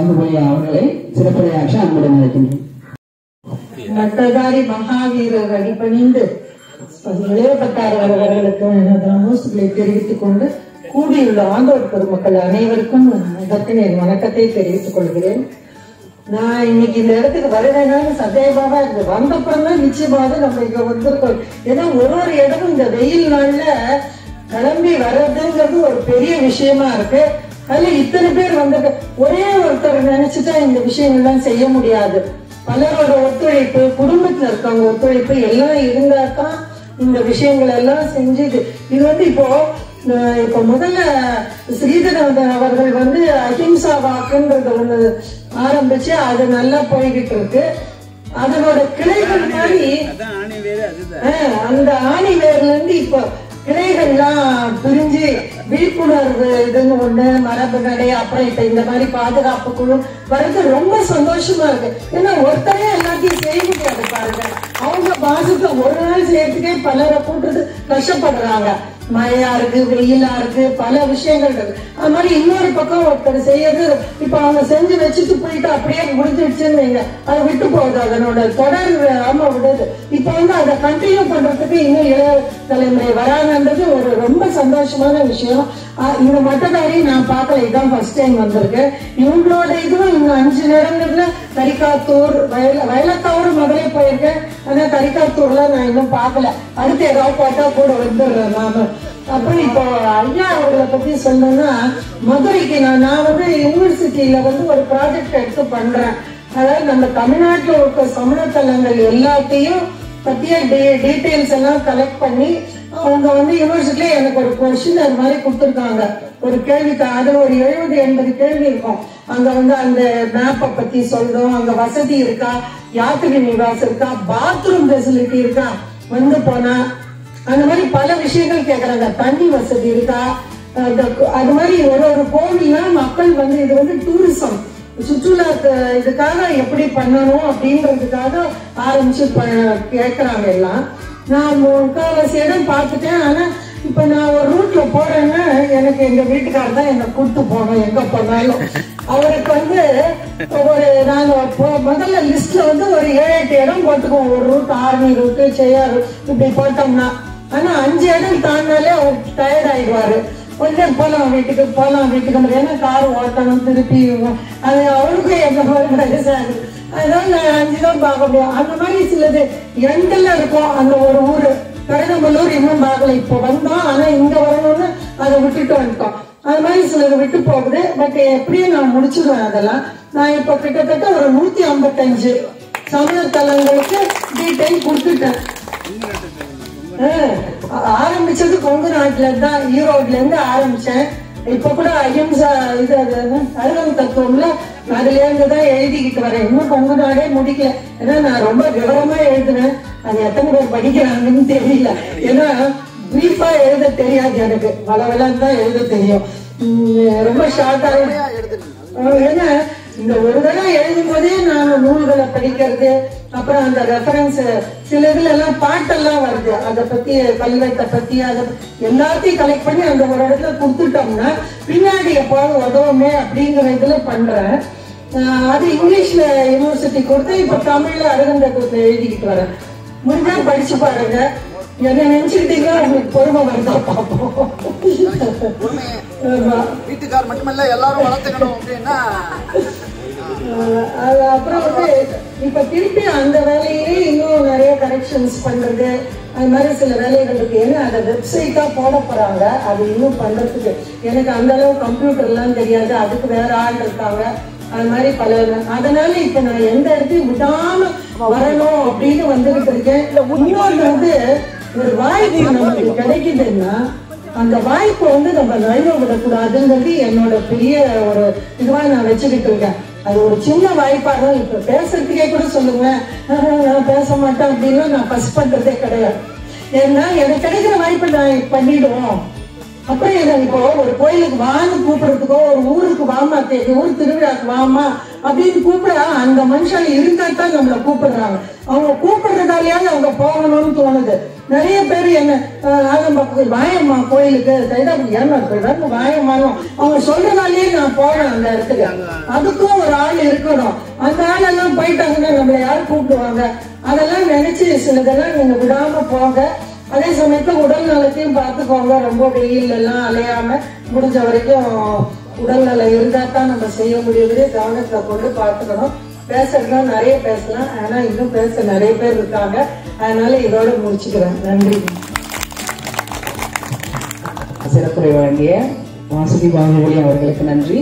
அன்புமணி அவர்களை சிறப்புரையாற்ற அன்புடன் இருக்கின்றேன். நட்டதாரி மகாவீரர் அடிபணிந்து 76 அவர்களுக்கு நமஸ்களை தெரிவித்துக் கொண்டு கூடியுள்ள ஆண்டோர் பெருமக்கள் அனைவருக்கும் அதற்கு என் வணக்கத்தை தெரிவித்துக் கொள்கிறேன். நான் இன்னைக்கு இந்த இடத்துக்கு வருவேனான்னு சந்தேகமா இருக்கு. வந்தப்புறம் தான் நிச்சயமாக நம்ம இங்க வந்திருக்கோம். ஏன்னா ஒரு இடமும் இந்த வெயில் நாள்ல கிளம்பி வர்றதுங்கிறது ஒரு பெரிய விஷயமா இருக்கு. அதுல இத்தனை பேர் வந்திருக்கு. ஒரே ஒருத்தர் நினைச்சுட்டா இந்த விஷயங்கள்லாம் செய்ய முடியாது. பலரோட ஒத்துழைப்பு, குடும்பத்துல இருக்கவங்க ஒத்துழைப்பு எல்லாம் இருந்தா தான் இந்த விஷயங்கள் எல்லாம் செஞ்சுது. இது இப்போ முதல்ல ஸ்ரீதரன் அவர்கள் அஹிம்சா வாக்குன்றது ஒண்ணு ஆரம்பிச்சு அது நல்லா போய்கிட்டு இருக்கு. அதனோட கிளைகள் மாதிரி அந்த ஆணி வேர்ல இருந்து இப்போ கிளைகள்லாம் பிரிஞ்சு விழிப்புணர்வு இதுன்னு ஒண்ணு, மரபு நடை, அப்புறம் இப்ப இந்த மாதிரி பாதுகாப்பு குழு வர்றது ரொம்ப சந்தோஷமா இருக்கு. ஏன்னா ஒருத்தரே எல்லாத்தையும் செய்ய முடியாது பாருங்க. அவங்க மாசத்துல ஒரு நாள் செய்யறதுக்கே பலரை கூட்டுறது கஷ்டப்படுறாங்க. மழையா இருக்கு, வெயிலா இருக்கு, பல விஷயங்கள் இருக்கு. அது மாதிரி இன்னொரு பக்கம் ஒருத்தர் செய்யறது இப்ப அவங்க செஞ்சு வச்சுட்டு போயிட்டு அப்படியே முடிஞ்சிடுச்சுன்னு வைங்க, அதை விட்டு போகுது. அதனோட தொடர் விடுது. இப்ப அதை கண்டினியூ பண்றதுக்கு இன்னும் இளைய தலைமுறை வராங்கன்றது ஒரு ரொம்ப சந்தோஷமான விஷயம். இந்த மட்டதாரி நான் பார்க்கல, இதுதான் ஃபர்ஸ்ட் டைம் வந்திருக்கேன். இவங்களோட இதுவும் இன்னும் 5 நேரங்கள்ல கரிக்காத்தூர், வயலக்காவூர் முதலே போயிருக்கேன். ஆனா கரிக்காத்தூர்ல நான் இன்னும் பார்க்கல. அடுத்து ஏதாவது பார்த்தா கூட வந்துடுறேன் நாம. அப்புறம் இப்போ ஐயா அவர்களை பத்தி சொல்லணும்னா, மதுரைக்கு நான் யூனிவர்சிட்டியில ஒரு ப்ராஜெக்ட் எடுத்து பண்றேன். அதாவது நம்ம தமிழ்நாட்டில் இருக்க சமண தலங்கள் எல்லாத்தையும் பத்திய டீடைல்ஸ் எல்லாம் கலெக்ட் பண்ணி அவங்க யூனிவர்சிட்டியில எனக்கு ஒரு கொஸ்டின் மாதிரி கொடுத்துருக்காங்க. ஒரு கேள்விக்கு அது ஒரு 70-80 கேள்வி இருக்கும். அங்க அந்த மேப்பை பத்தி சொல்றோம், அங்க வசதி இருக்கா, யாத்திரை நிவாசம் இருக்கா, பாத்ரூம் ஃபெசிலிட்டி இருக்கா, போனா அந்த மாதிரி பல விஷயங்கள் கேக்குறாங்க. தண்ணி வசதி இருக்கா, அது மாதிரி ஒரு கோவில்னா மக்கள் இது டூரிசம் சுற்றுலா இதுக்காக எப்படி பண்ணணும் அப்படின்றதுக்காக ஆரம்பிச்சு கேட்கறாங்க எல்லாம். நான் முக்கால்வாசி இடம் பார்த்துட்டேன். ஆனா இப்ப நான் ஒரு ரூட்ல போறேன்னா எனக்கு எங்க வீட்டுக்காரர் தான் என்னை கூட்டு போகணும் எங்க போனாலும். அவருக்கு நாங்க முதல்ல லிஸ்ட்ல ஒரு 7-8 இடம் போட்டுக்குவோம். ஒரு ரூட் ஆர்மி ரூட்டு, செய்யார் இப்படி போட்டோம்னா. ஆனா 5 இடம் தாண்டாலே அவருக்கு டயர்ட் ஆயிடுவாரு. கொஞ்சம் போலாம் வீட்டுக்கு ஏன்னா கார் ஓட்டணும் திருப்பி. அது அவருக்கும் எந்த மாதிரி வயசாகுது. அதனால நான் 5 தான் பார்க்க முடியும். அந்த மாதிரி சிலது எண்டெல்ல இருக்கும். அந்த ஒரு ஊரு கருதம்பலூர் இன்னும் பார்க்கல. இப்போ வந்தோம், ஆனா இங்க வரணும்னு அதை விட்டுட்டு வந்துட்டோம். அது மாதிரி சிலது விட்டு போகுது. பட் எப்படியும் நான் முடிச்சிடுவேன் அதெல்லாம். நான் இப்ப கிட்டத்தட்ட ஒரு 155 சமண தலங்களுக்கு டீடைல் கொடுத்துட்டேன். ஆரம்பிச்சது கொங்கு நாட்டுல தான், ஈரோட்ல இருந்து ஆரம்பிச்சேன். இப்ப கூட அஹிம்சா இது அருகம் தத்துவம்ல அதுல இருந்துதான் எழுதிக்கிட்டு வரேன். இன்னும் கொங்கு நாடே முடிக்கல. ஏன்னா நான் ரொம்ப விவரமா எழுதுவேன். அது எத்தனை பேர் படிக்கிறாங்கன்னு தெரியல. ஏன்னா பிரீஃபா எழுத தெரியாது எனக்கு, வளவலன்னு தான் எழுத தெரியும். ரொம்ப ஷார்ட்டா ஏன்னா இந்த ஒரு தடவை எழுதும் போதே நான் நூல்களை படிக்கிறது, அப்புறம் அந்த ரெஃபரன்ஸ் சில இதுல எல்லாம் பாட்டெல்லாம் வருது, அதை பத்தி கல்வெட்டை பத்தி அதை எல்லாத்தையும் கலெக்ட் பண்ணி அந்த ஒரு இடத்துல கொடுத்துட்டோம்னா பின்னாடி எப்பாவது உதவுமே அப்படிங்கிற இதுல பண்றேன். அது இங்கிலீஷ்ல யூனிவர்சிட்டி கொடுத்து இப்ப தமிழ்ல அருகந்தத்துவத்தை எழுதிக்கிட்டு வரேன். முடிஞ்சா படிச்சு பாருங்க. என்ன நினைச்சுக்கிட்டீங்களா உங்களுக்கு பொறுமை வருதா பார்ப்போம். வீட்டுக்கார் மட்டுமல்ல எல்லாரும் வளர்த்துக்கணும் அப்படின்னா அப்புறம் இப்ப திருப்பி அந்த வேலையிலே இன்னும் நிறைய கரெக்ஷன்ஸ் பண்றது, அது மாதிரி சில வேலைகள் இருக்கு. ஏன்னா அதை வெப்சைட்டா போட போறாங்க. அது இன்னும் பண்றதுக்கு எனக்கு அந்த அளவு கம்ப்யூட்டர் எல்லாம் தெரியாது. அதுக்கு வேற ஆள் இருக்காங்க. அது மாதிரி பல. அதனால இப்ப நான் எந்த இடத்தையும் விடாம வரணும் அப்படின்னு வந்துகிட்டு இருக்கேன். இன்னொன்று ஒரு வாய்ப்பு நமக்கு கிடைக்குதுன்னா அந்த வாய்ப்பு நம்ம நழுவ விடக்கூடாதுங்கிறது என்னோட பெரிய ஒரு இதுவா நான் வச்சுக்கிட்டு இருக்கேன். அது ஒரு சின்ன வாய்ப்பாக இப்ப பேசுறதுக்கே கூட சொல்லுங்க, நான் பேச மாட்டேன் அப்படின்னு நான் ஃபர்ஸ்ட் பண்றதே கிடையாது. ஏன்னா எனக்கு கிடைக்கிற வாய்ப்பை நான் பண்ணிடுவோம். அப்புறம் எனக்கு இப்போ ஒரு கோயிலுக்கு வான்னு கூப்பிடுறதுக்கோ, ஒரு ஊருக்கு வாமா, ஊர் திருவிழாக்கு வாமா அப்படின்னு கூப்பிட அந்த மனுஷன் இருந்தா தான் நம்மளை கூப்பிடுறாங்க. அவங்க கூப்பிடுறதாலேயாவது அவங்க போகணும்னு தோணுது. நிறைய பேர் என்ன நாகம்பாக்கம் வாயம்மா கோயிலுக்கு கைதாபுரி ஏமாறு போயிடுறாங்க வாயம்மானும் அவங்க சொல்றதாலேயே நான் போவேன் அந்த இடத்துக்கு. அதுக்கும் ஒரு ஆள் இருக்கணும். அந்த ஆளெல்லாம் போயிட்டாங்கன்னா நம்மளை யார் கூப்பிடுவாங்க? அதெல்லாம் நினைச்சு சிலதெல்லாம் நீங்க விடாம போங்க. அதே சமயத்துல உடல் நலத்தையும் பார்த்துக்கோங்க. ரொம்ப வெயில் எல்லாம் அலையாம முடிஞ்ச வரைக்கும் உடல் நலம் இருந்தா தான் நம்ம செய்ய முடியுது. கவனத்தை கொண்டு பார்த்துக்கணும். பேசுறதுனா நிறைய பேசலாம், ஆனா இன்னும் பேச நிறைய பேர் இருக்காங்க. அதனால இதோட முடிச்சுக்கிறேன். நன்றி. சிறப்புரை வழங்கிய வாசுதி பாகுபலி அவர்களுக்கு நன்றி.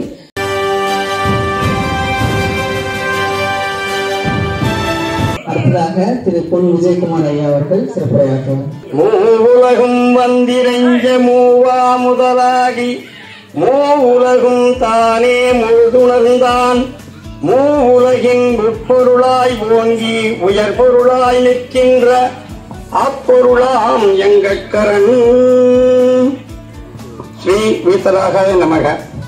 அடுத்ததாக திரு பொன் விஜயகுமார் ஐயா அவர்கள் சிறப்புரையாற்றுவார். மூவுலகும் வந்திரஞ்ச மூவா முதலாகி மூவுலகும் தானே முழுதுணர்ந்தான் மூவுலகின் உட்பொருளாய் ஓங்கி உயர் பொருளாய் நிற்கின்ற அப்பொருளாம் எங்கட்கரன். ஸ்ரீ வீத்தராக நமக.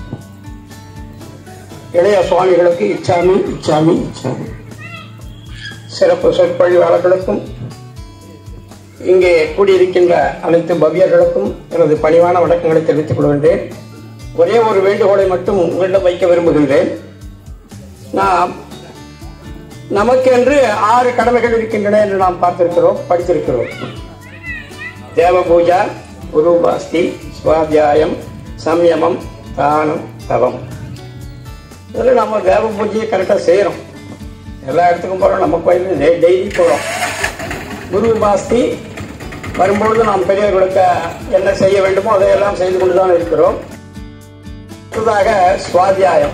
இளைய சுவாமிகளுக்கு இச்சாமி இச்சாமி இச்சாமி. சிறப்பு சொற்பொழிவாளர்களுக்கும் இங்கே கூடியிருக்கின்ற அனைத்து பவ்யர்களுக்கும் எனது பணிவான வணக்கங்களை தெரிவித்துக் கொள்கின்றேன். ஒரே ஒரு வேண்டுகோளை மட்டும் உங்களிடம் வைக்க விரும்புகின்றேன். நாம் நமக்கென்று 6 கடமைகள் இருக்கின்றன என்று நாம் பார்த்திருக்கிறோம், படித்திருக்கிறோம். தேவ பூஜா, குருபாஸ்தி, சுவாத்தியாயம், சம்யமம், தானம், தவம். இதில் நம்ம தேவ பூஜையை கரெக்டாக செய்கிறோம். எல்லா இடத்துக்கும் போகிறோம். நம்ம கோயில் டெய்லி போகிறோம். குரு பாஸ்தி வரும்பொழுது நாம் பெரியவர்களுக்கு என்ன செய்ய வேண்டுமோ அதையெல்லாம் செய்து கொண்டுதான் இருக்கிறோம். அடுத்ததாக சுவாத்தியாயம்.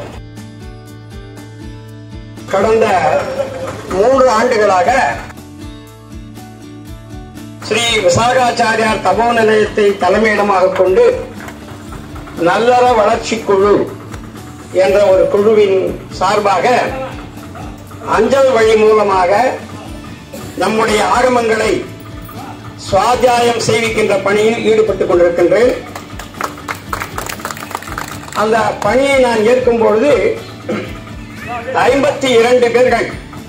கடந்த 3 ஆண்டுகளாக ஸ்ரீ விசாகாச்சாரியார் தபோ நிலையத்தை தலைமையிடமாக கொண்டு நல்லற வளர்ச்சி குழு என்ற ஒரு குழுவின் சார்பாக அஞ்சல் வழி மூலமாக நம்முடைய ஆகமங்களை சுவாத்தியாயம் செய்விக்கின்ற பணியில் ஈடுபட்டுக் கொண்டிருக்கின்றேன். அந்த பணியை நான் ஏற்கும் பொழுது 52 பேர்கள்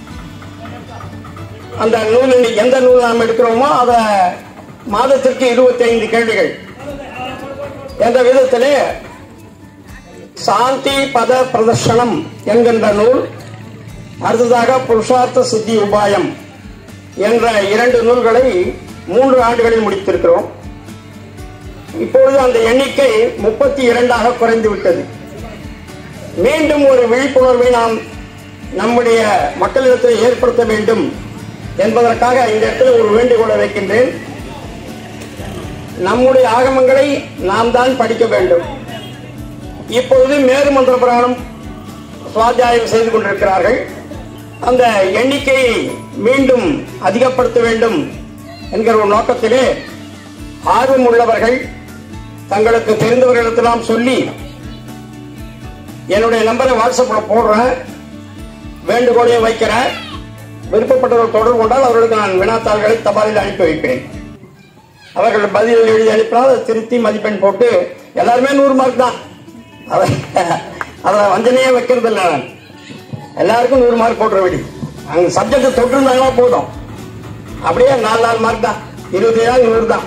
அந்த நூலில் எந்த நூல் நாம் எடுக்கிறோமோ அதை மாதத்திற்கு 25 கேள்விகள் என்ற விதத்திலே சாந்தி பத பிரதர்ஷனம் என்கின்ற நூல், அடுத்ததாக புருஷார்த்த சித்தி உபாயம் என்ற 2 நூல்களை 3 ஆண்டுகளில் முடித்திருக்கிறோம். இப்பொழுது அந்த எண்ணிக்கை 32 குறைந்து விட்டது. மீண்டும் ஒரு விழிப்புணர்வை நாம் நம்முடைய மக்களிடத்தில் ஏற்படுத்த வேண்டும் என்பதற்காக இந்த இடத்துல ஒரு வேண்டுகோளை வைக்கின்றேன். நம்முடைய ஆகமங்களை நாம் தான் படிக்க வேண்டும். இப்பொழுது மேரு மந்திர புராணம் சுவாத்தியாயம் செய்து கொண்டிருக்கிறார்கள். அந்த எண்ணிக்கையை மீண்டும் அதிகப்படுத்த வேண்டும் என்கிற ஒரு நோக்கத்திலே ஆர்வம் உள்ளவர்கள் தங்களுக்கு தெரிந்தவர்களிடத்தெல்லாம் சொல்லி என்னுடைய நம்பரை வாட்ஸ்அப்ல போடுறேன், வேண்டுகோளையும் வைக்கிறேன். விருப்பப்பட்டவர்கள் தொடர்பு கொண்டால் அவர்களுக்கு நான் வினாத்தாள்களை தபாலில் அனுப்பி வைப்பேன். அவர்கள் பதில் எழுதி அனுப்பினால் அதை திருத்தி மதிப்பெண் போட்டு எல்லாருமே 100 மார்க் தான். அதை வஞ்சனையே வைக்கிறது இல்லை. நான் எல்லாருக்கும் 100 மார்க் போட்டுற வேண்டி அங்க சப்ஜெக்ட் தொட்டிருந்தாங்கன்னா போதும். அப்படியே 4 மார்க் தான், 27 100 தான்.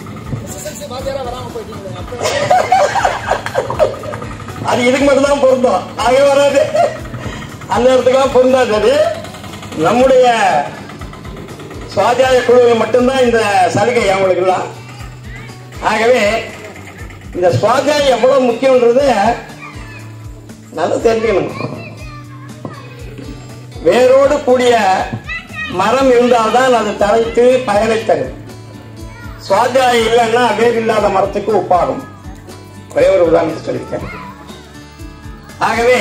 அது இதுக்கு மட்டும் தான் பொருந்தும், ஆக வராது. அந்த இடத்துக்கெல்லாம் பொருந்தாது. நம்முடைய சுவாத்தியாய குழுவில் மட்டும்தான் இந்த சலுகை அவங்களுக்குலாம். ஆகவே இந்த சுவாத்தியாயம் எவ்வளவு முக்கியம்ன்றது நல்லா தெரிஞ்சுக்கணும். வேரோடு கூடிய மரம் இருந்தால்தான் அது தழைத்து பயனை தரும். சுவாத்தியாயம் இல்லைன்னா வேர் இல்லாத மரத்துக்கு ஒப்பாகும். ஒரே ஒரு உதாரணத்தை சொல்லியிருக்கேன். ஆகவே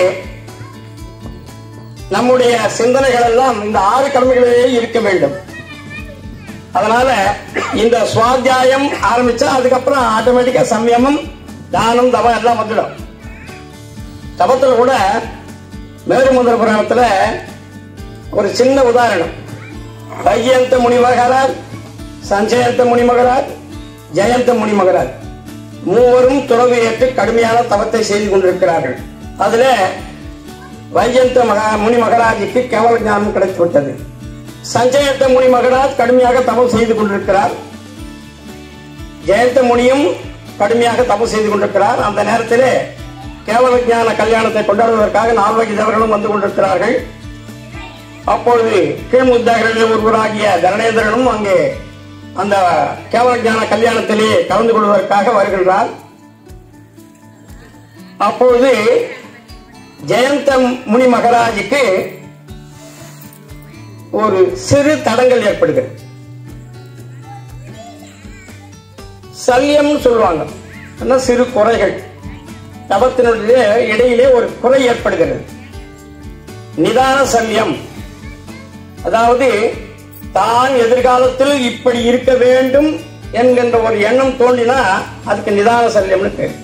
நம்முடைய சிந்தனைகள் எல்லாம் இந்த 6 கடமைகளிலேயே இருக்க வேண்டும். அதனால இந்த சுவாத்தியாயம் ஆரம்பிச்சா அதுக்கப்புறம் ஆட்டோமேட்டிக்கா சம்யமம், தானம், தவம் எல்லாம் வந்துடும். தவத்தில் கூட மேரு மந்திர புராணத்துல ஒரு சின்ன உதாரணம். வைஜயந்த முனிமகரார், சஞ்சயந்த முனிமகரார், ஜெயந்த முனிமகரார் மூவரும் துறவு ஏற்று கடுமையான தவத்தை செய்து கொண்டிருக்கிறார்கள். அதுல வைஜயந்த முனி மகராஜுக்கு கேவல ஞானம் கிடைத்துவிட்டது. சஞ்சயத்த முனி மகராஜ் கடுமையாக தவம் செய்து கொண்டிருக்கிறார். ஜெயந்த முனியும் கடுமையாக தபு செய்து கொண்டிருக்கிறார். அந்த நேரத்திலே கேவல ஞான கல்யாணத்தை கொண்டாடுவதற்காக நால்வகை தேவர்களும் வந்து கொண்டிருக்கிறார்கள். அப்பொழுது கீழ்முத்தாளர்களில் ஒருவராகிய தரணேந்திரனும் அங்கே அந்த கேவல ஞான கல்யாணத்திலே கலந்து கொள்வதற்காக வருகின்றார். அப்பொழுது ஜெயந்த முனி மகாராஜுக்கு ஒரு சிறு தடங்கள் ஏற்படுகிறது. சல்யம் சொல்லுவாங்க, சிறு குறைகள். தபத்தினுடைய இடையிலே ஒரு குறை ஏற்படுகிறது. நிதான சல்யம், அதாவது தான் எதிர்காலத்தில் இப்படி இருக்க வேண்டும் என்கின்ற ஒரு எண்ணம் தோன்றினா அதுக்கு நிதான சல்யம்னு பேர்.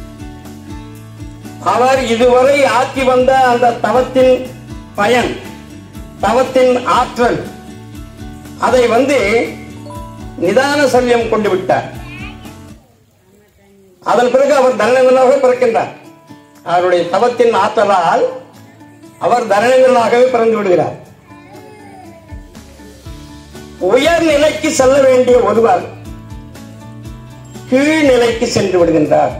அவர் இதுவரை ஆற்றி வந்த அந்த தவத்தின் பயன், தவத்தின் ஆற்றல், அதை நிதான சல்யம் கொண்டு விட்டார். அதன் பிறகு அவர் தரணேந்திரனாக பிறக்கின்றார். அவருடைய தவத்தின் ஆற்றலால் அவர் தரணேந்திரனாகவே பிறந்து விடுகிறார். உயர் நிலைக்கு செல்ல வேண்டிய ஒருவர் கீழ் நிலைக்கு சென்று விடுகின்றார்.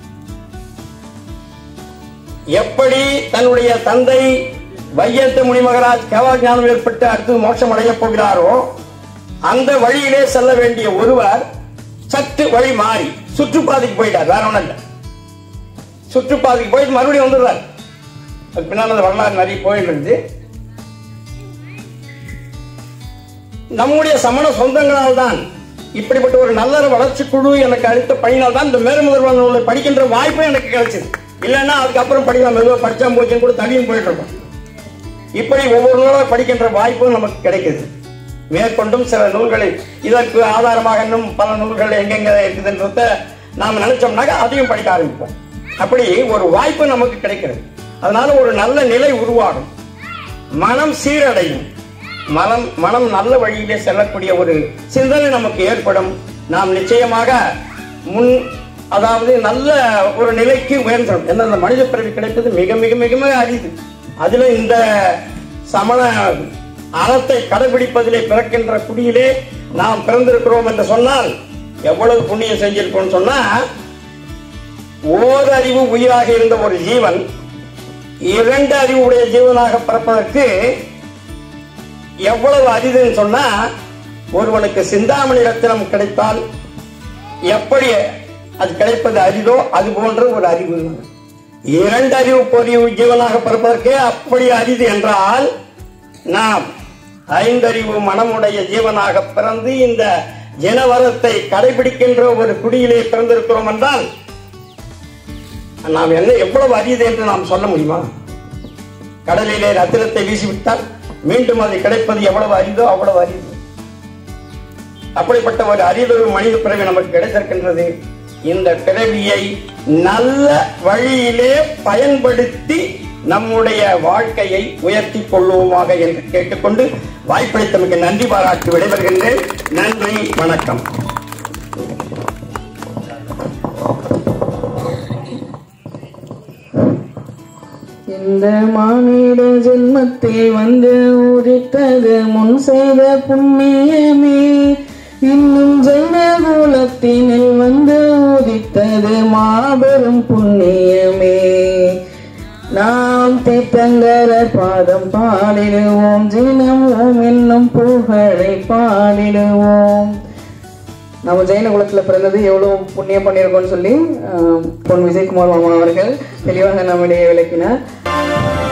எப்படி தன்னுடைய தந்தை வையந்த முனி மகாராஜ் கேவல ஞானம் ஏற்பட்டு அடுத்து மோட்சம் அடையப் போகிறாரோ அந்த வழியிலே செல்ல வேண்டிய ஒருவர் சற்று வழி மாறி சுற்றுப்பாதைக்கு போயிட்டார். வேற ஒன்றும் இல்லை, சுற்றுப்பாதைக்கு போயிட்டு மறுபடியும் வந்துடுறார். பின்னால் அந்த வரலாறு நிறைய போயிட்டு நம்முடைய சமண சொந்தங்களால் தான் இப்படிப்பட்ட ஒரு நல்ல வளர்ச்சி குழு எனக்கு அளித்த பணியினால் தான் இந்த மேல்முதல்வர் நூலை படிக்கின்ற வாய்ப்பும் எனக்கு கிடைச்சது. இல்லைன்னா அதுக்கப்புறம் படிக்கலாம், மெதுவாக படிச்சா போச்சுன்னு கூட தள்ளியும் போயிட்டு இருக்கோம். இப்படி ஒவ்வொரு நூலாக படிக்கின்ற வாய்ப்பும் நமக்கு கிடைக்குது. மேற்கொண்டும் சில நூல்களை இதற்கு ஆதாரமாக இன்னும் பல நூல்கள் எங்கெங்க இருக்குதுன்றத நாம் நினைச்சோம்னாக்க அதையும் படிக்க ஆரம்பிப்போம். அப்படி ஒரு வாய்ப்பு நமக்கு கிடைக்கிறது. அதனால ஒரு நல்ல நிலை உருவாகும், மனம் சீரடையும், மனம் நல்ல வழியிலே செல்லக்கூடிய ஒரு சிந்தனை நமக்கு ஏற்படும். நாம் நிச்சயமாக அதாவது நல்ல ஒரு நிலைக்கு உயர்ந்தோம். ஏன்னா இந்த மனித பிறவி கிடைப்பது மிக மிக மிக மிக அரிது. அதுல இந்த சமண அறத்தை கடைபிடிப்பதிலே பிறக்கின்ற குடியிலே நாம் பிறந்திருக்கிறோம் என்று சொன்னால் எவ்வளவு புண்ணியம் செஞ்சிருக்கோம் சொன்னா, ஓரறிவு உயிராக இருந்த ஒரு ஜீவன் 2 அறிவு உடைய ஜீவனாக பிறப்பதற்கு எவ்வளவு அரிதுன்னு சொன்னா, ஒருவனுக்கு சிந்தாமணி ரத்தினம் கிடைத்தால் எப்படி அது கிடைப்பது அரிதோ அது போன்ற ஒரு அறிவு. 2 அறிவு பொறிவு ஜீவனாக பிறப்பதற்கே அப்படி அரிது என்றால், நாம் 5 அறிவு மனமுடைய ஜீவனாக பிறந்து இந்த ஜனவரத்தை கடைபிடிக்கின்ற ஒரு குடியிலே பிறந்திருக்கிறோம் என்றால் நாம் என்ன எவ்வளவு அரிது என்று நாம் சொல்ல முடியுமா? கடலிலே ரத்தினத்தை வீசிவிட்டால் மீண்டும் அது கிடைப்பது எவ்வளவு அரிதோ அவ்வளவு அரிது. அப்படிப்பட்ட ஒரு அரிதொரு மனித பிறவி நமக்கு கிடைத்திருக்கின்றது. இந்த பிறவியை நல்ல வழியிலே பயன்படுத்தி நம்முடைய வாழ்க்கையை உயர்த்தி கொள்வோமாக என்று கேட்டுக்கொண்டு வாய்ப்பளித்தமைக்கு நன்றி பாராட்டி விடைபெறுகின்றேன். நன்றி, வணக்கம். இந்த மானிட ஜென்மத்தில் உதித்தது முன் செய்த புண்ணியமே, இன்னும் ஜென்மகுலத்தினில் உதித்தது மாபெரும் புண்ணியமே. நாம் தீர்த்தங்கரர் பாதம் பாடிடுவோம், தினமும் என்னும் புகழை பாடிடுவோம். நம்ம ஜெயின குலத்துல பிறந்தது எவ்வளவு புண்ணியம் பண்ணியிருக்கோம்னு சொல்லி பொன் விஜயகுமார் மாமா அவர்கள் தெளிவாக நம்மிடையே விளக்கினார்.